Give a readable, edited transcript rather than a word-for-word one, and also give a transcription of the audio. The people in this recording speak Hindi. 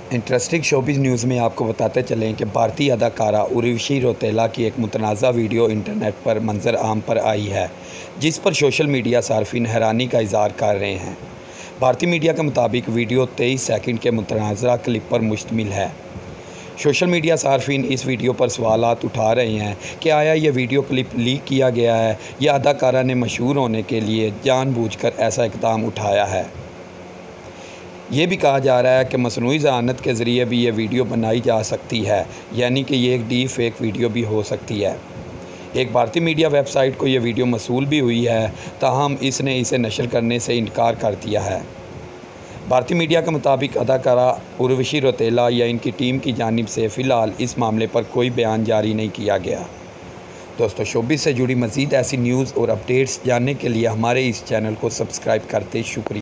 इंटरेस्टिंग शोबिज़ न्यूज़ में आपको बताते चलें कि भारतीय अदाकारा उर्वशी रौतेला की एक मुतनाज़ा वीडियो इंटरनेट पर मंजर आम पर आई है, जिस पर सोशल मीडिया सार्फिन हैरानी का इज़हार कर रहे हैं। भारतीय मीडिया के मुताबिक वीडियो 23 सेकंड के मुतनाज़ा क्लिप पर मुश्तमिल है। सोशल मीडिया सार्फिन इस वीडियो पर सवालात उठा रहे हैं कि आया यह वीडियो क्लिप लीक किया गया है या अदाकारा ने मशहूर होने के लिए जानबूझकर ऐसा इक़दाम उठाया है। ये भी कहा जा रहा है कि मसनूई ज़हानत के ज़रिए भी ये वीडियो बनाई जा सकती है, यानी कि ये एक डीप फेक वीडियो भी हो सकती है। एक भारतीय मीडिया वेबसाइट को ये वीडियो मसूल भी हुई है, ताहम इसने इसे नशर करने से इनकार कर दिया है। भारतीय मीडिया के मुताबिक अदाकारा उर्वशी रौतेला या इनकी टीम की जानिब से फ़िलहाल इस मामले पर कोई बयान जारी नहीं किया गया। दोस्तों, शोबिज़ से जुड़ी मज़ीद ऐसी न्यूज़ और अपडेट्स जानने के लिए हमारे इस चैनल को सब्सक्राइब करते शुक्रिया।